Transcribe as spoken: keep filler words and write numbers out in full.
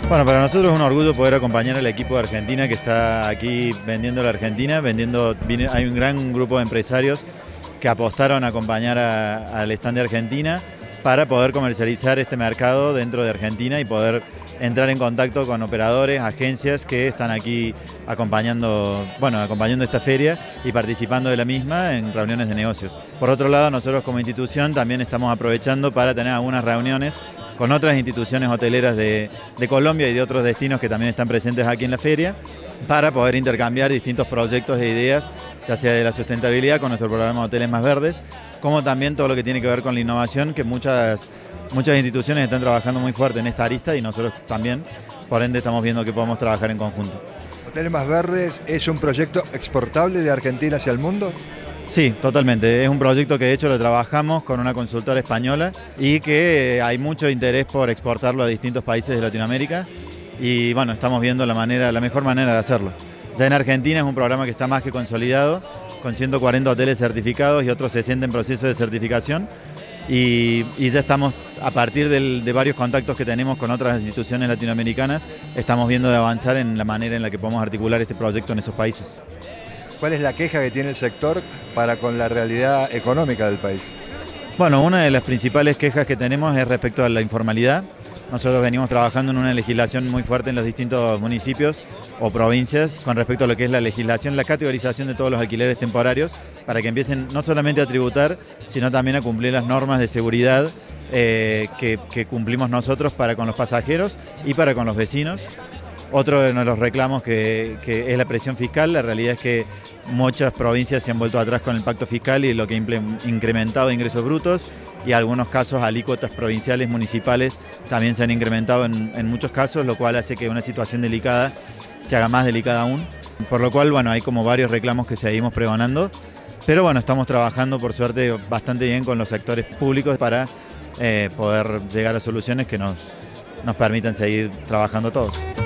Bueno, para nosotros es un orgullo poder acompañar al equipo de Argentina que está aquí vendiendo la Argentina, vendiendo, hay un gran grupo de empresarios que apostaron a acompañar a, al stand de Argentina para poder comercializar este mercado dentro de Argentina y poder entrar en contacto con operadores, agencias que están aquí acompañando, bueno, acompañando esta feria y participando de la misma en reuniones de negocios. Por otro lado, nosotros como institución también estamos aprovechando para tener algunas reuniones con otras instituciones hoteleras de, de Colombia y de otros destinos que también están presentes aquí en la feria, para poder intercambiar distintos proyectos e ideas, ya sea de la sustentabilidad con nuestro programa de Hoteles Más Verdes, como también todo lo que tiene que ver con la innovación, que muchas, muchas instituciones están trabajando muy fuerte en esta arista y nosotros también, por ende estamos viendo que podemos trabajar en conjunto. ¿Hoteles Más Verdes es un proyecto exportable de Argentina hacia el mundo? Sí, totalmente. Es un proyecto que de hecho lo trabajamos con una consultora española y que hay mucho interés por exportarlo a distintos países de Latinoamérica y bueno, estamos viendo la manera, la mejor manera de hacerlo. Ya en Argentina es un programa que está más que consolidado, con ciento cuarenta hoteles certificados y otros sesenta en proceso de certificación y, y ya estamos, a partir del, de varios contactos que tenemos con otras instituciones latinoamericanas, estamos viendo de avanzar en la manera en la que podemos articular este proyecto en esos países. ¿Cuál es la queja que tiene el sector para con la realidad económica del país? Bueno, una de las principales quejas que tenemos es respecto a la informalidad. Nosotros venimos trabajando en una legislación muy fuerte en los distintos municipios o provincias con respecto a lo que es la legislación, la categorización de todos los alquileres temporarios para que empiecen no solamente a tributar, sino también a cumplir las normas de seguridad eh, que, que cumplimos nosotros para con los pasajeros y para con los vecinos. Otro de los reclamos que, que es la presión fiscal. La realidad es que muchas provincias se han vuelto atrás con el pacto fiscal y lo que ha incrementado ingresos brutos y en algunos casos alícuotas provinciales, municipales también se han incrementado en, en muchos casos, lo cual hace que una situación delicada se haga más delicada aún. Por lo cual, bueno, hay como varios reclamos que seguimos pregonando, pero bueno, estamos trabajando por suerte bastante bien con los sectores públicos para eh, poder llegar a soluciones que nos, nos permitan seguir trabajando todos.